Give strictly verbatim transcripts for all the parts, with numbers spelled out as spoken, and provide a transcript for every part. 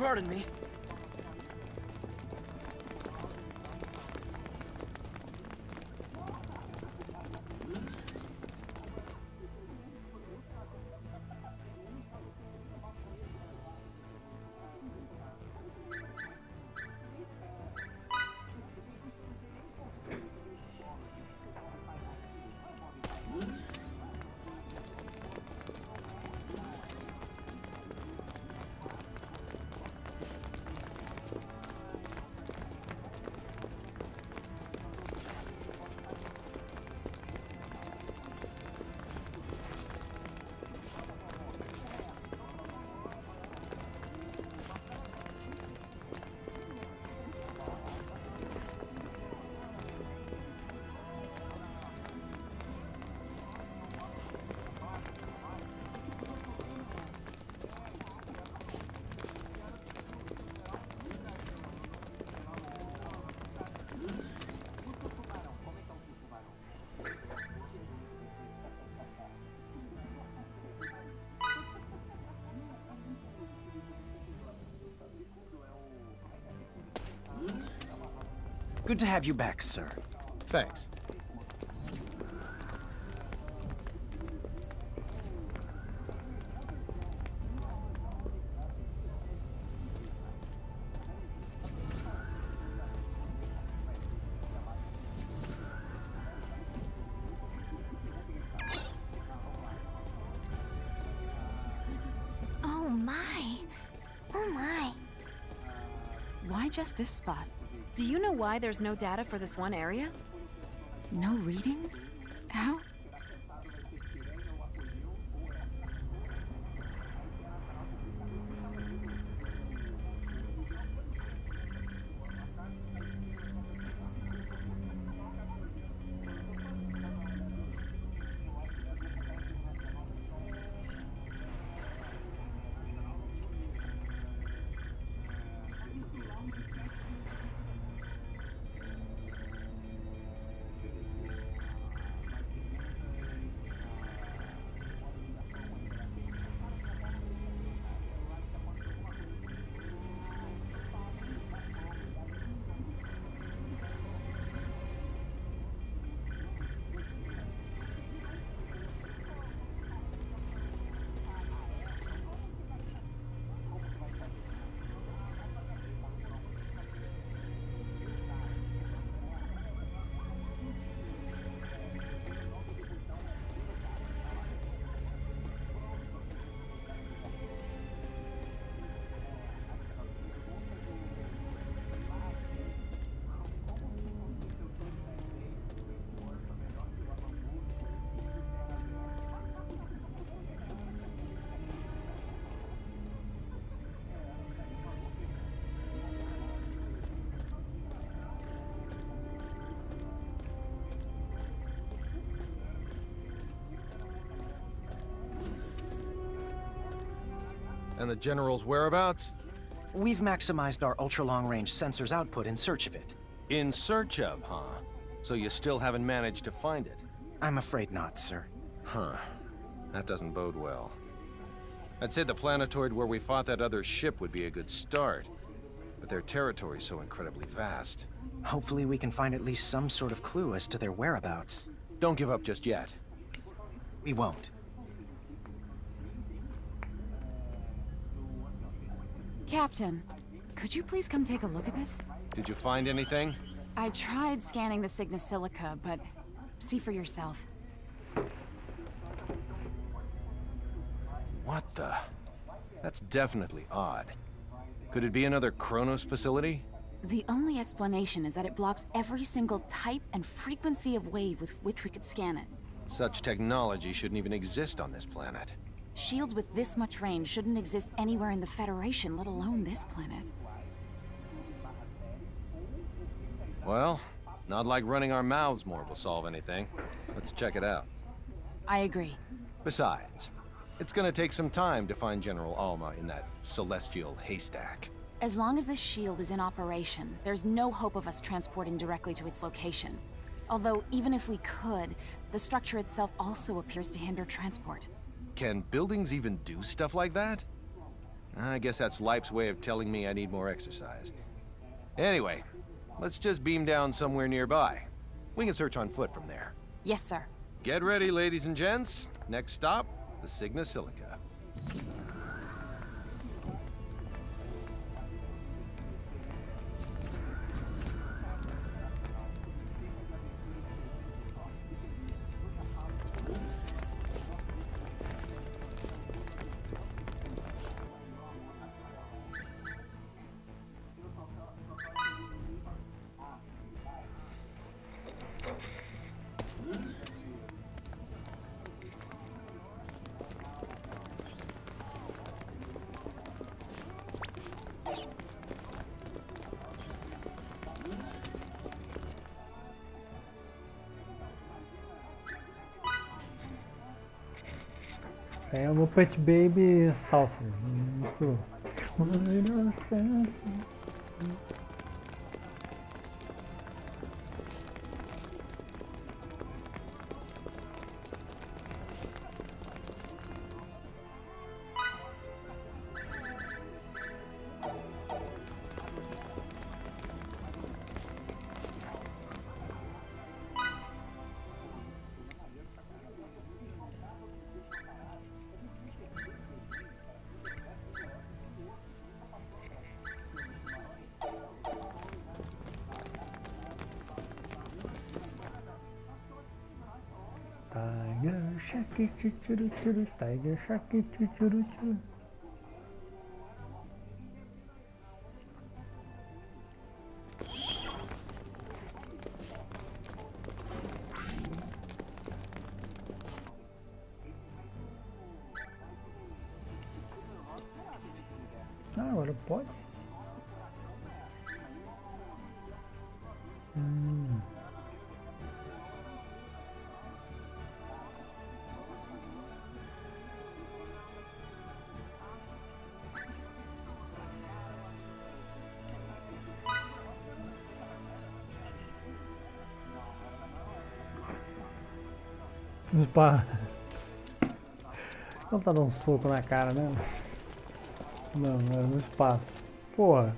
Pardon me. Good to have you back, sir. Thanks. Oh my. Oh my. Why just this spot? Do you know why there's no data for this one area? No readings? How? And the General's whereabouts? We've maximized our ultra-long-range sensors output in search of it. In search of, huh? So you still haven't managed to find it? I'm afraid not, sir. Huh. That doesn't bode well. I'd say the planetoid where we fought that other ship would be a good start, but their territory's so incredibly vast. Hopefully we can find at least some sort of clue as to their whereabouts. Don't give up just yet. We won't. Captain, could you please come take a look at this? Did you find anything? I tried scanning the Signa Silica, but see for yourself. What the? That's definitely odd. Could it be another Kronos facility? The only explanation is that it blocks every single type and frequency of wave with which we could scan it. Such technology shouldn't even exist on this planet. Shields with this much range shouldn't exist anywhere in the Federation, let alone this planet. Well, not like running our mouths more will solve anything. Let's check it out. I agree. Besides, it's gonna take some time to find General Alma in that celestial haystack. As long as this shield is in operation, there's no hope of us transporting directly to its location. Although, even if we could, the structure itself also appears to hinder transport. Can buildings even do stuff like that? I guess that's life's way of telling me I need more exercise. Anyway, let's just beam down somewhere nearby. We can search on foot from there. Yes, sir. Get ready, ladies and gents. Next stop, the Sigma Silica. Isso aí é o Muppet Baby Salsa. Muito. Tiger Shark, churu churu, Tiger Shark, churu churu. Ah, agora pode? Hum. Pá. Não tá dando um soco na cara, né? Não, é no espaço. Porra.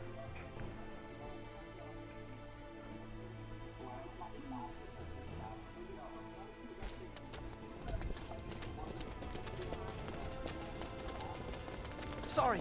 Sorry.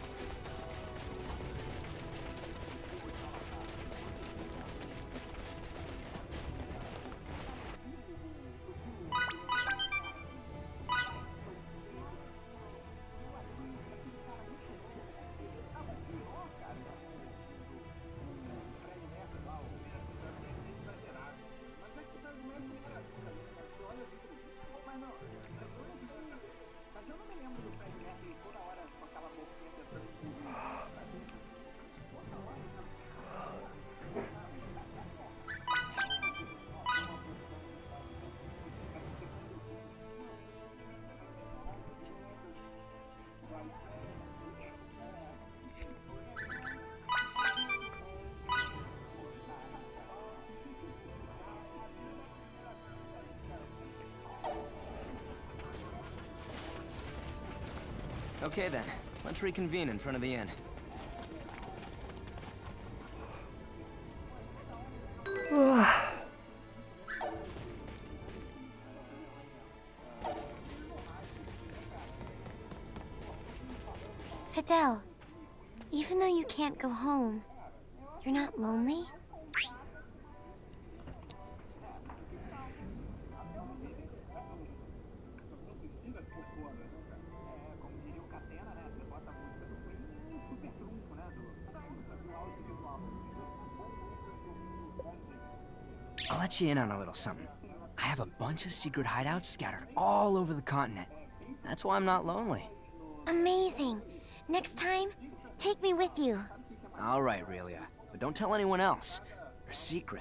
Okay then, let's reconvene in front of the inn. Fidel, even though you can't go home, you're not lonely? I'll let you in on a little something. I have a bunch of secret hideouts scattered all over the continent. That's why I'm not lonely. Amazing. Next time, take me with you. All right, Relia. But don't tell anyone else. They're secret.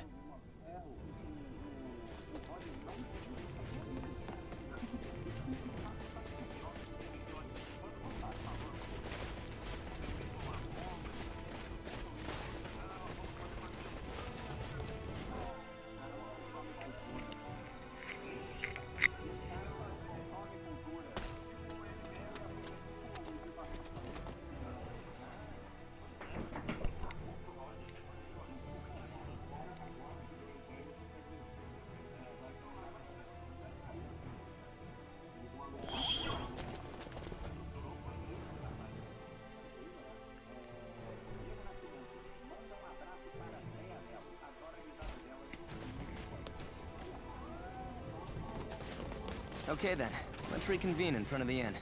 Okay then, let's reconvene in front of the inn.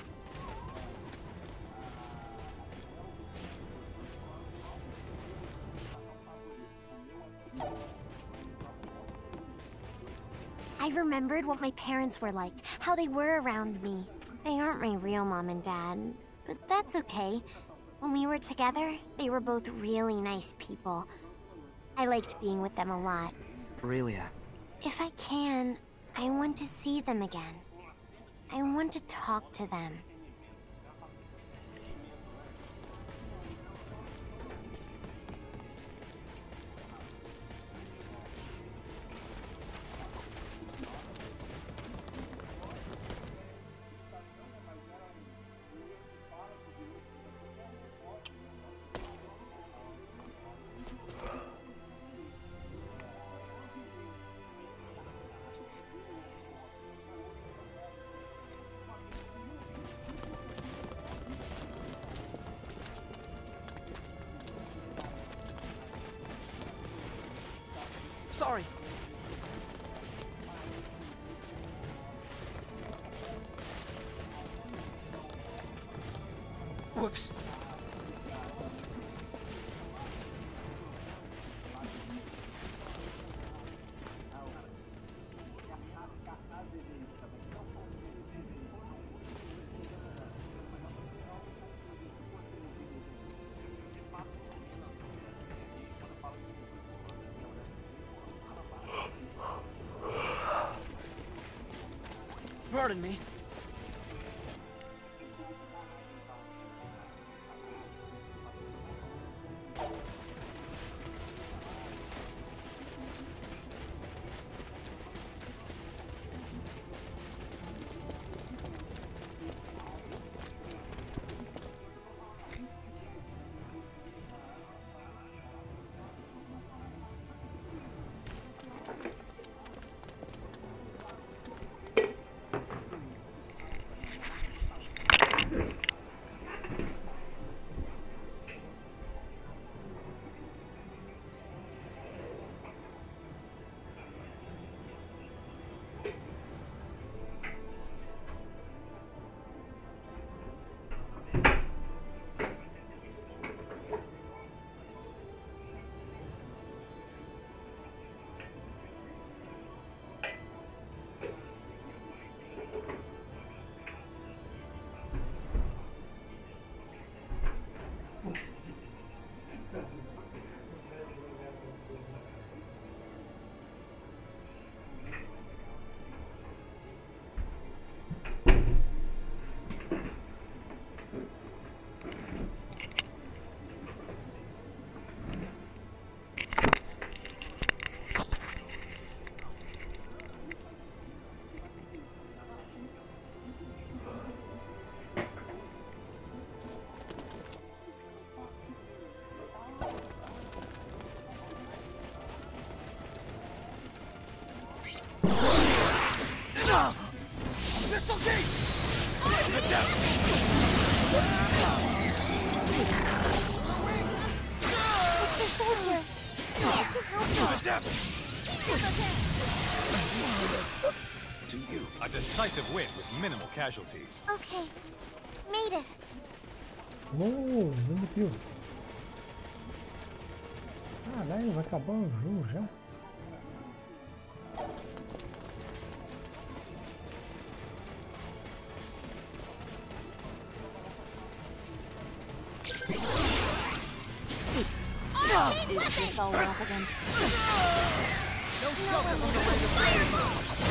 I remembered what my parents were like, how they were around me. They aren't my real mom and dad, but that's okay. When we were together, they were both really nice people. I liked being with them a lot. Aurelia. If I can, I want to see them again. I want to talk to them. Sorry. Whoops. Pardon me. To you, a decisive win with minimal casualties. Okay, made it. Oh, demitiu. Caralho, vai acabar o jogo já. Is this all we're up against? No shelter from the wind of fire!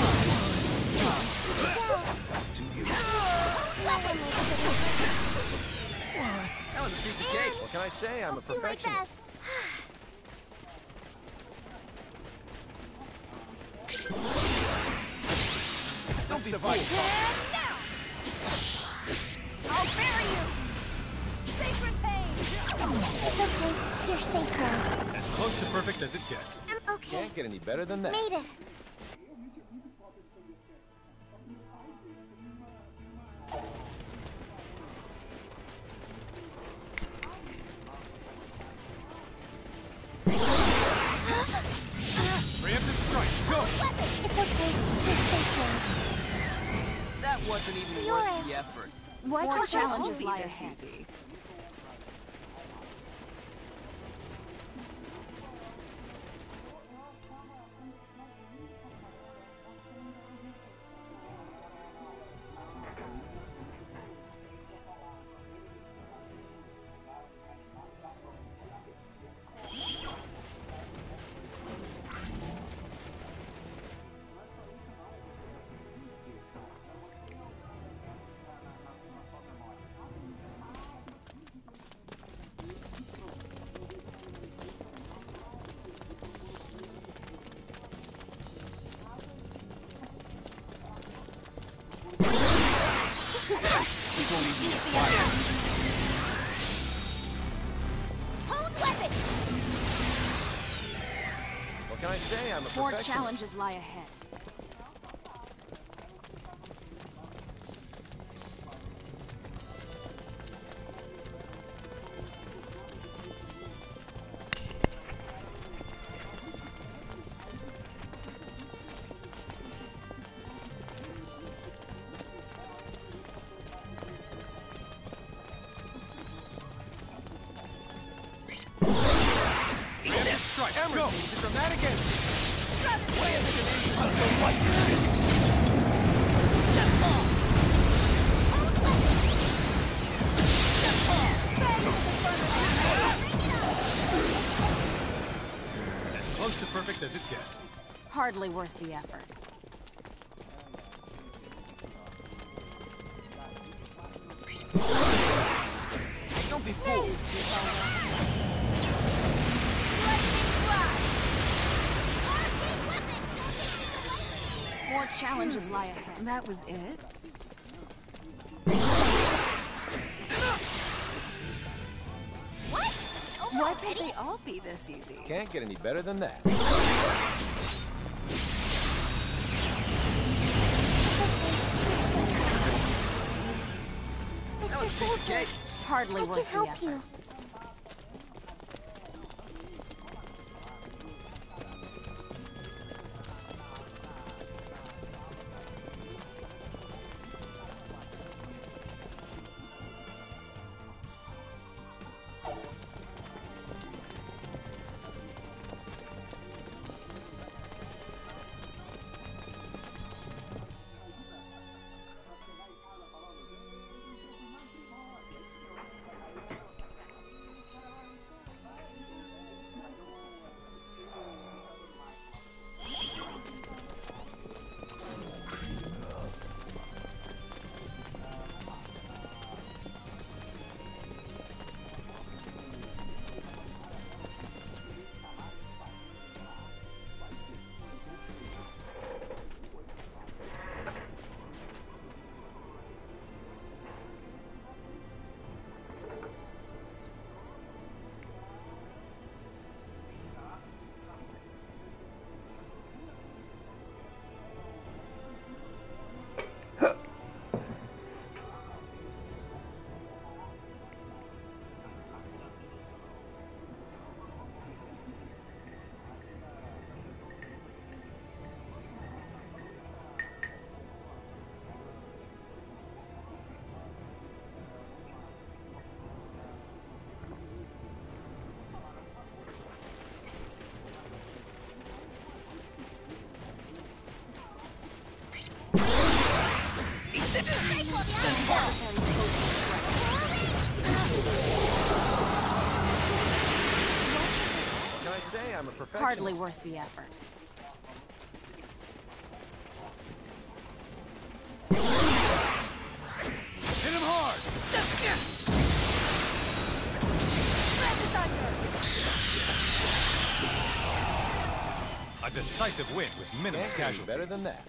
To you. That was a piece of cake. What can I say? I'm a perfectionist. Don't be fooled. I'll bury you! Sacred pain! It's okay. You're safe now. As close to perfect as it gets. I'm okay. Can't get any better than that. Made it. Preemptive strike, go! It's okay. You're safe now. wasn't even You're worth it. the effort. Why More can't they all challenges be lie this ahead. easy? Hold weapon! What can I say? I'm a More perfectionist. challenges lie ahead. Strike! Go! The dramatic end! As close to perfect as it gets. Hardly worth the effort. Don't be fooled. More challenges lie ahead. That was it? What? Why can't they all be this easy? Can't get any better than that. Mister Soldier, Hardly I worth can the help effort. you. What can I say? I'm a perfectionist. Hardly worth the effort. Hit him hard! A decisive win with minimal Can't get any casualties. better than that.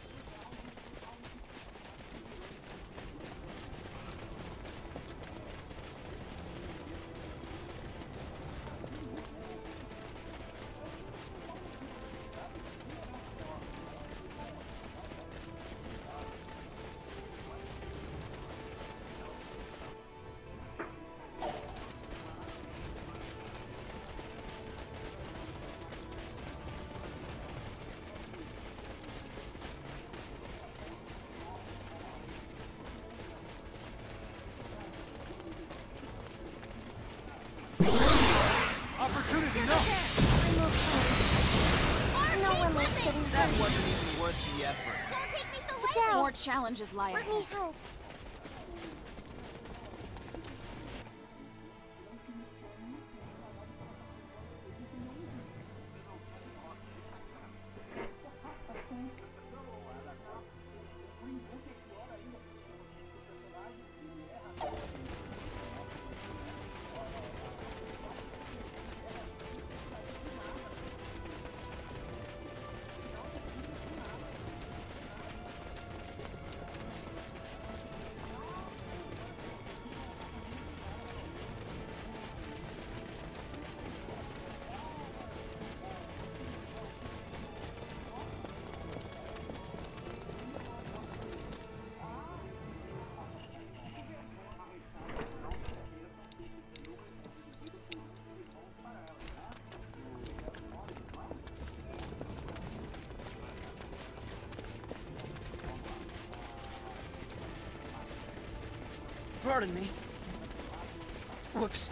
getting That hurt. wasn't even worth the effort. Don't take me so lightly. More challenges lie Let ahead. me help. Pardon me. Whoops.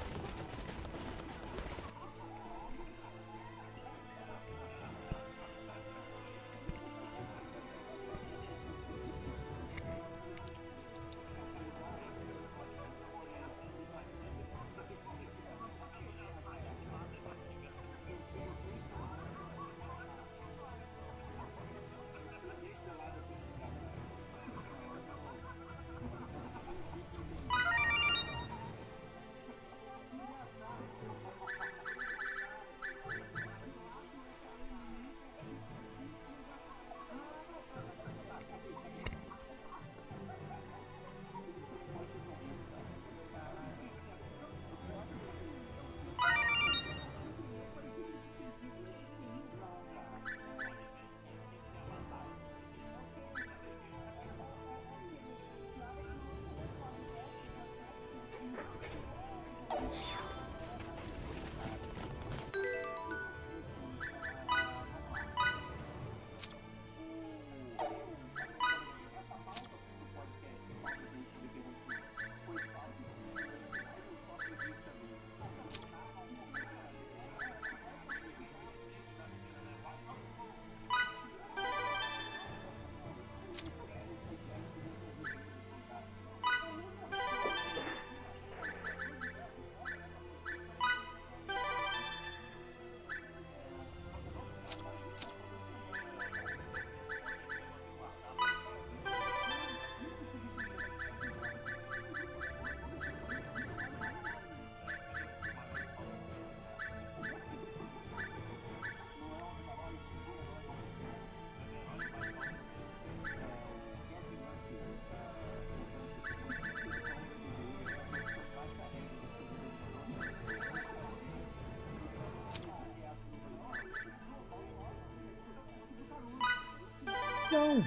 No.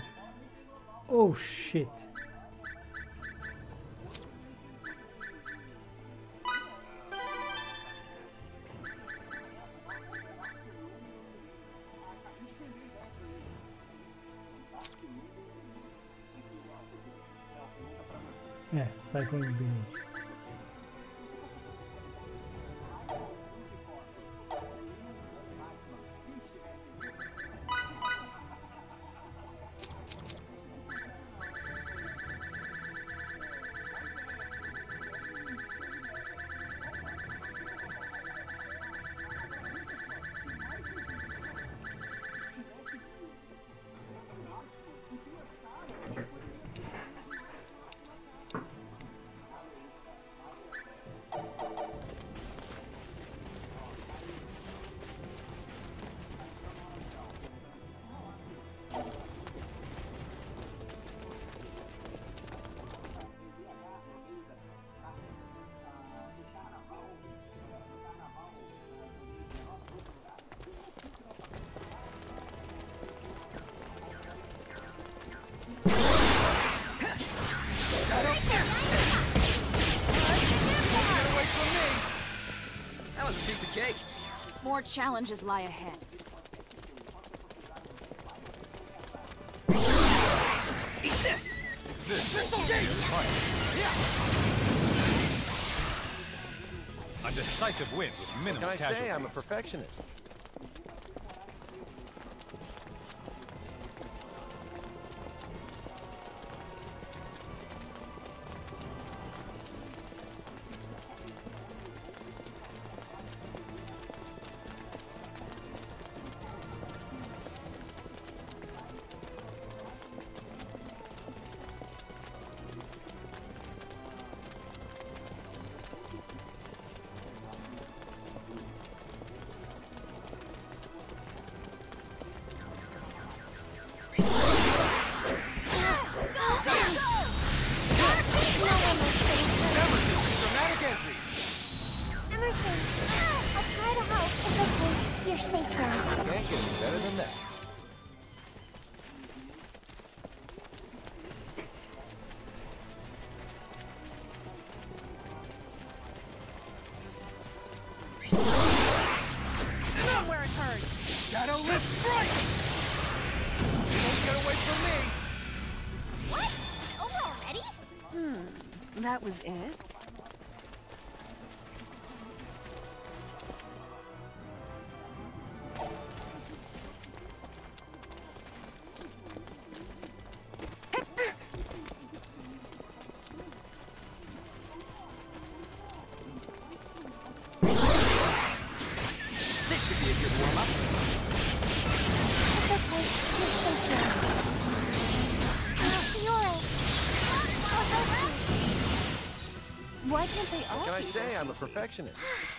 Oh shit. É, Cyclone Beam. More challenges lie ahead. Eat this! This is a fight. A decisive win with minimal Can I casualties. say I'm a perfectionist? You're safe now. Can't get any better than that. Not where it hurts. Shadowless strike! Don't get away from me! What? It's over already? Hmm. That was it? This should be a good warm-up. It's okay. You're safe now. Fiora. I'll help you. Why can't they all What can I be say? this I'm a easy? perfectionist.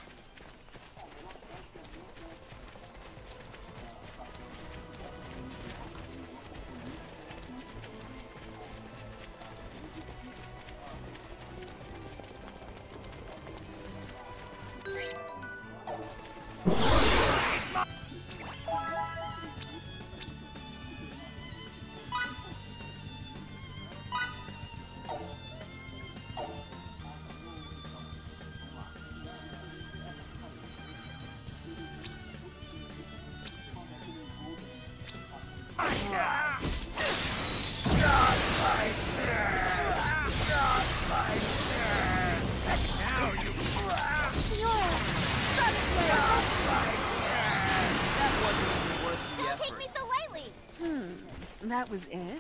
That wasn't even worth the Don't effort. take me so lightly. Hmm. That was it?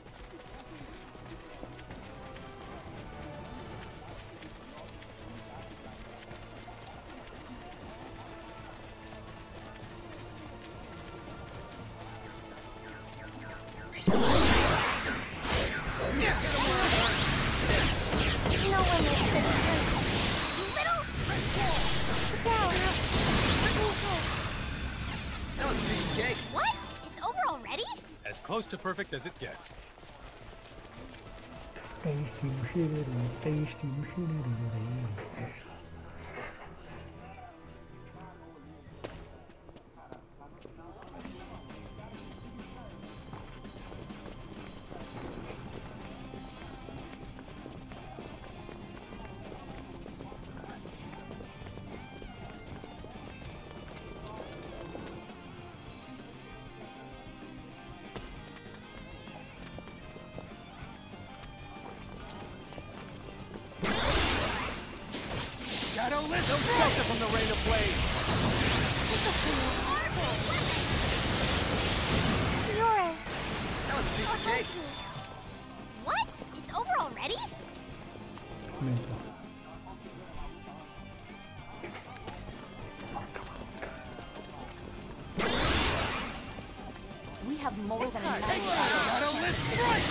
No one makes it hurt. You little... Sit down. That was a piece of cake. What? It's over already? As close to perfect as it gets. Tasty shitty, tasty shitty. Shadowless, no shelter from the rain of blade. Fiora. That was a piece of cake. What? It's over already? Mental. We have more than enough. Shadowless strike!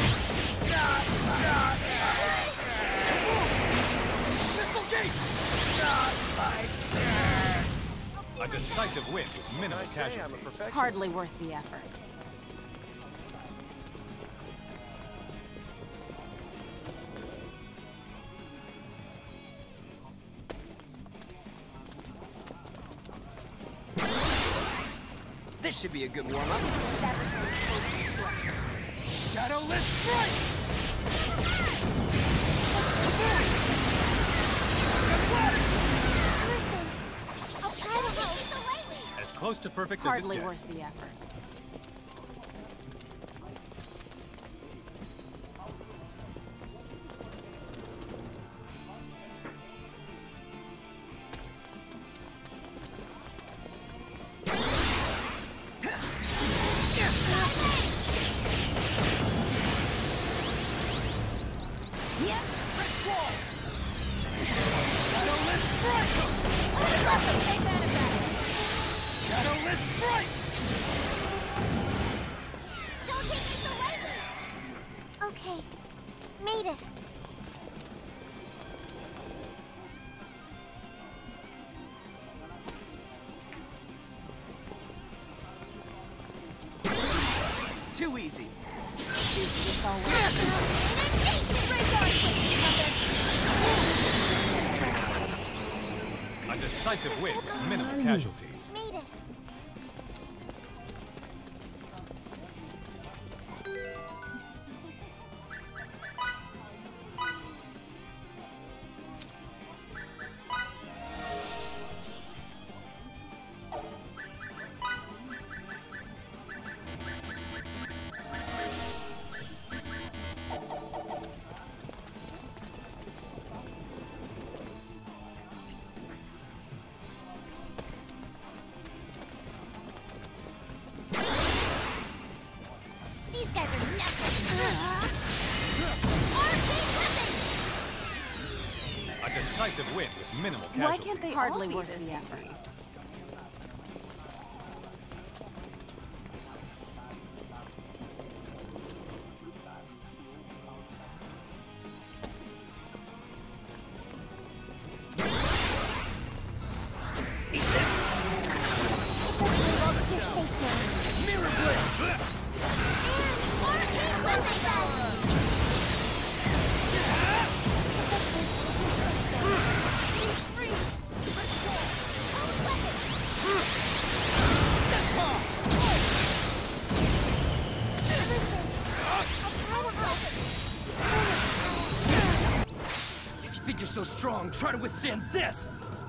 Missile gate! A decisive win with minimal I say I'm a casualties. perfectionist. Hardly worth the effort. This should be a good warm-up. His adversary is close to the front. Shadowless strike! Listen, I'll try to help. So lightly. As close to perfect Hardly as it worth gets. the effort. Shadowless strike! Shadowless strike! Don't take me so lightly. Okay, made it. Too easy. Is this all worth Inundation radar! A decisive win with minimal casualties. Made it. A decisive win with minimal Why casualties. can't they Hardly all be worth this the effort. easy? If you think you're so strong, try to withstand this!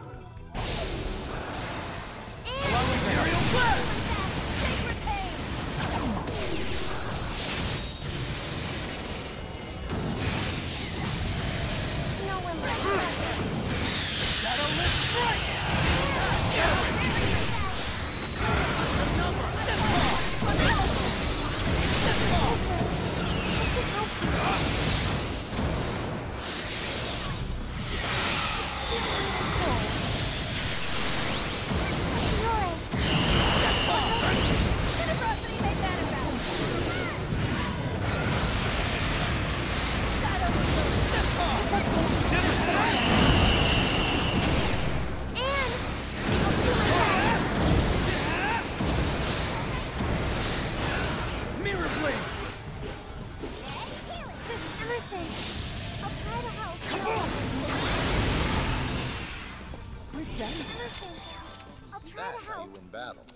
I'll try That's to how you help. win battles.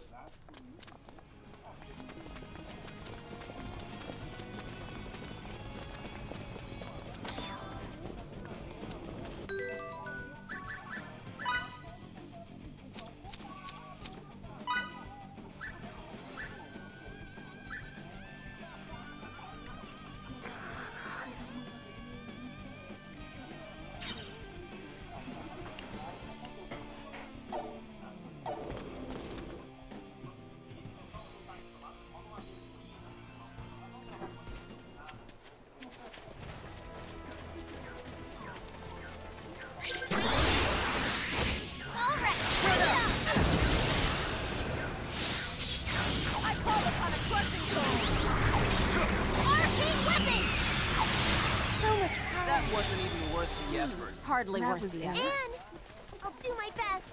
Wasn't even worth the effort. Hardly That worth was the it. effort. And I'll do my best.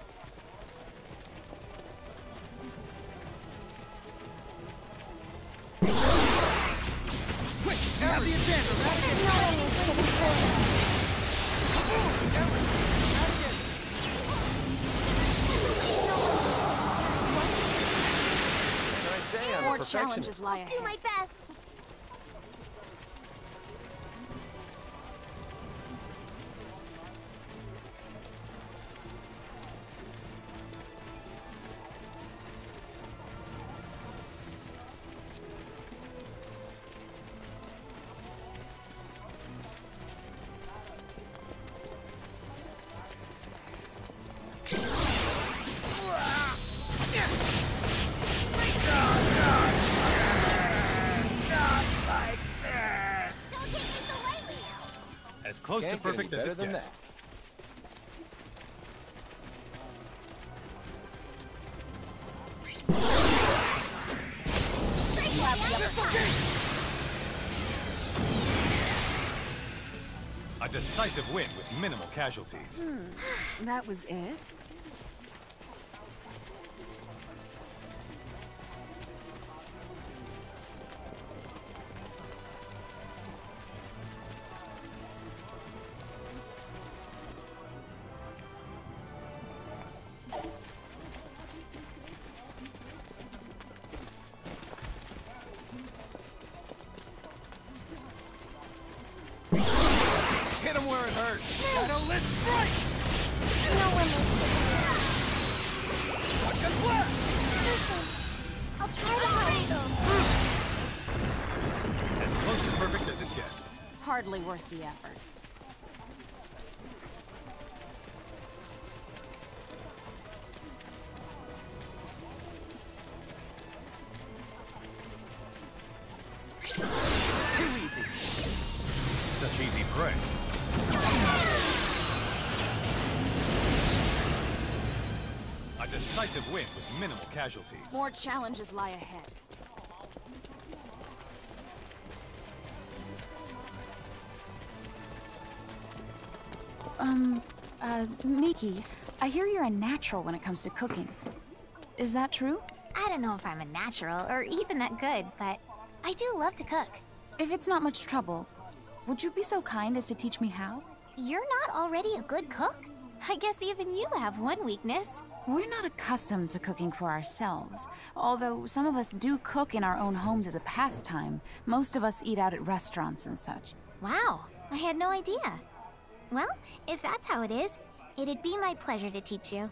Quick, you have the advantage, right? No one is getting through. What can I say? I'm a More perfectionist. challenges lie Do ahead. my best. As close Can't to get perfect any as better it than gets. that. A decisive win with minimal casualties. That was it? Hit him where it hurts. Shadowless strike! No one is Listen, I'll try to help. As close to perfect as it gets. Hardly worth the effort. Too easy. Such easy prey. A decisive win with minimal casualties. More challenges lie ahead. Um, uh, Miki, I hear you're a natural when it comes to cooking. Is that true? I don't know if I'm a natural or even that good, but I do love to cook. If it's not much trouble, would you be so kind as to teach me how? You're not already a good cook? I guess even you have one weakness. We're not accustomed to cooking for ourselves. Although some of us do cook in our own homes as a pastime, most of us eat out at restaurants and such. Wow, I had no idea. Well, if that's how it is, it'd be my pleasure to teach you.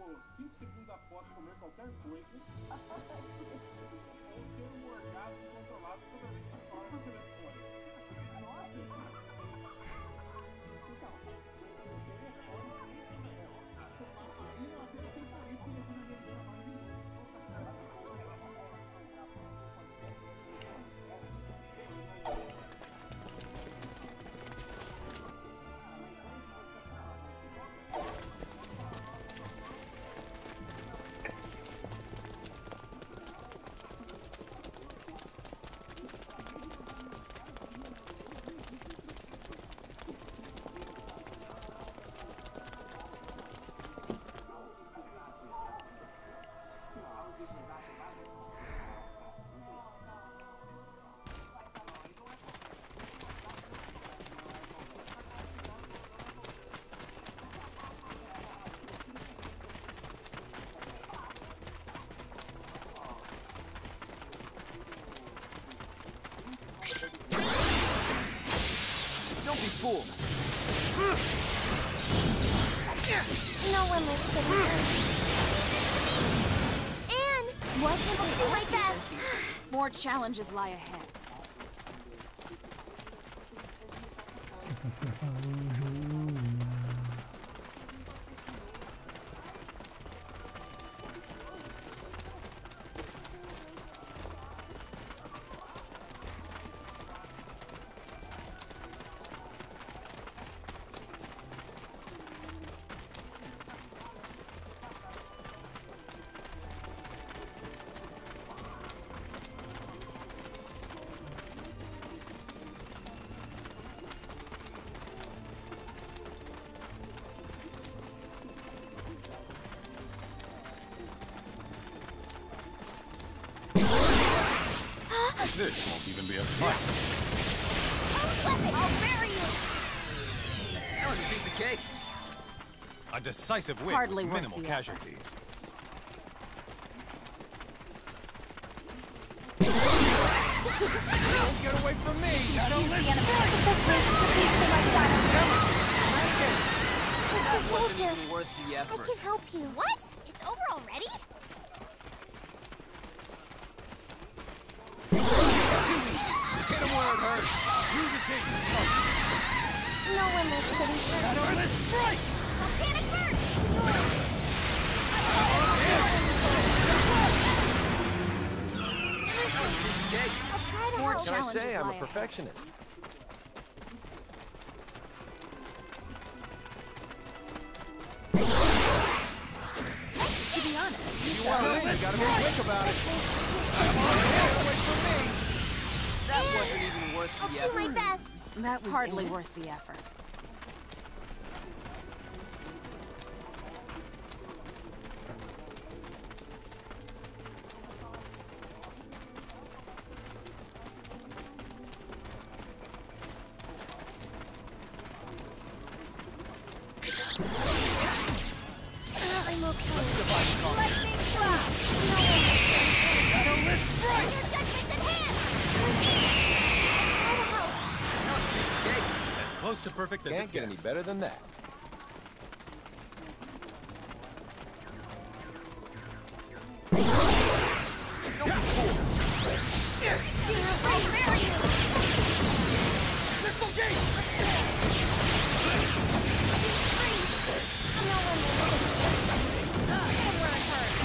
cinco segundos após comer qualquer coisa. Ou ter um orgasmo controlado toda vez que fala no telefone. Nossa, então, o telefone e até tem parede que telefone dele de trabalho. Don't be fooled. No one lives there. Anne! What can I do my best? More challenges lie ahead. Você falou, Julia. This won't even be a fight. I'll bury you! That was a piece of cake. A decisive win Hardly with worth minimal the casualties. Don't get away from me! Use the enemy. It's okay. Please so much, Donna. Mister That wasn't Soldier, even worth the I effort. can help you. What? It's over already? Hit him where it hurts! Use the tape! No one lives city first. Let's strike! Don't panic first! I'll try to More help. Can I challenges say I'm a lie ahead. perfectionist? To be honest, You want to win, you gotta be quick about it. Get away from me! That wasn't even worth I'll the do my effort. best. that was hardly worth the effort. Uh, I'm okay. Lightning flash! No one lives city first. Your judgment's at hand! I'll try to help. That was a piece of cake. As close to perfect as Can't it get any gets. better than that. I'll bury you! Missile gate! No one lives city first. Hit him where it hurts.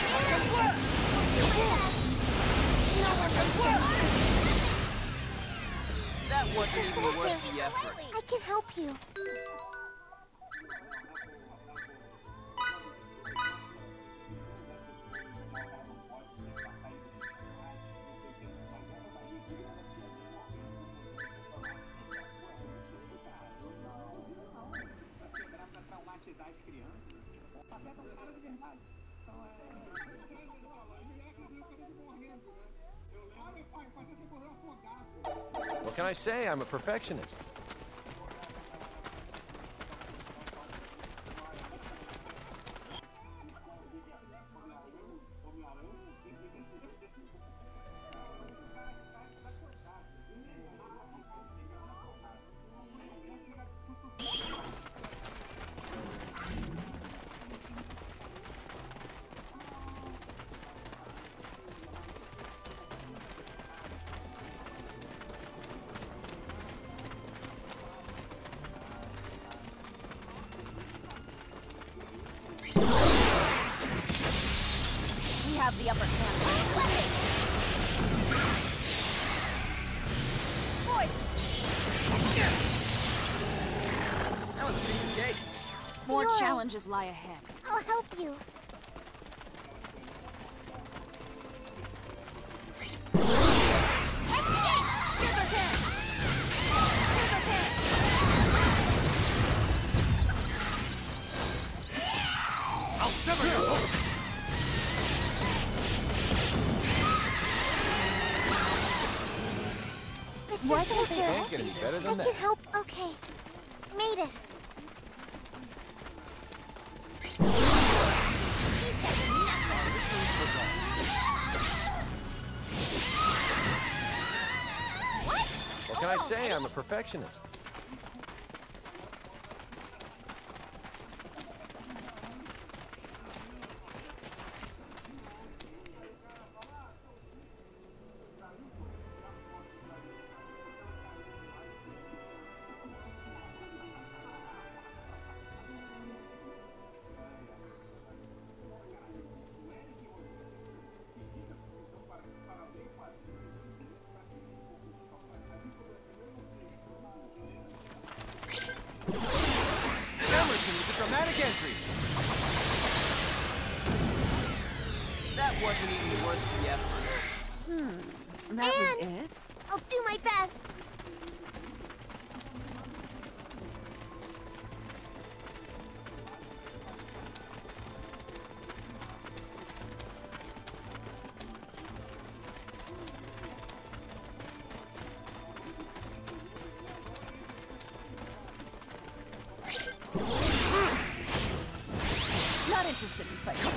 No one lives city first. That wasn't even Soldier, worth the effort. I can help you. What can I say? I'm a perfectionist. have the upper hand. That was a piece of cake. More You're- challenges lie ahead. I'll help you. I'll sever your hook! Mister Soldier, Can't get any better I than that. can help. Okay. Made it. What can I say? I'm a perfectionist. Emerson with a dramatic entry. That wasn't even worth the effort. Hmm. That was And- it? I'll do my best. Not interested in fighting.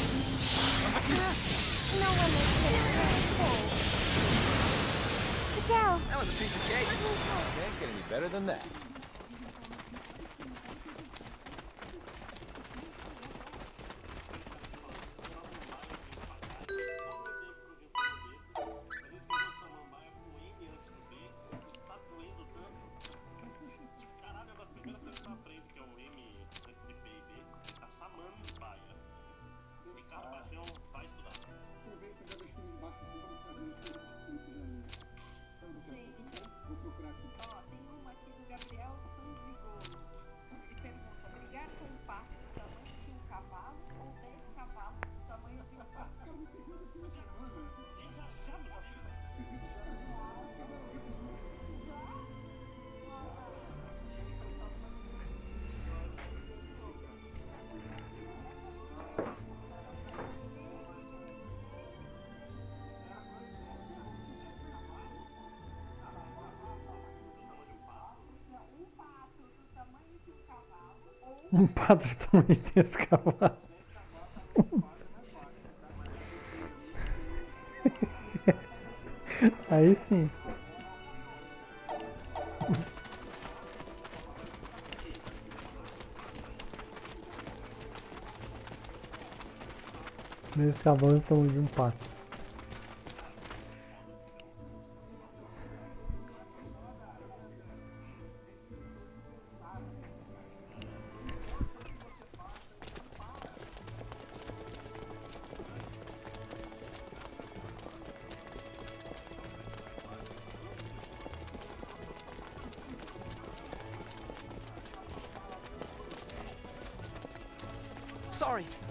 No one makes it really cold. Adele, That was a piece of cake. Can't get any better than that. Vou procurar aqui. Ó, tem uma aqui do Gabriel Sanzigolo. Ele pergunta: brigar com um pato do tamanho de um cavalo ou dez cavalos do tamanho de um pato? Um pato de tamanho de dez cavalos. Aí sim. dez cavalos de tamanho de um pato. Sorry,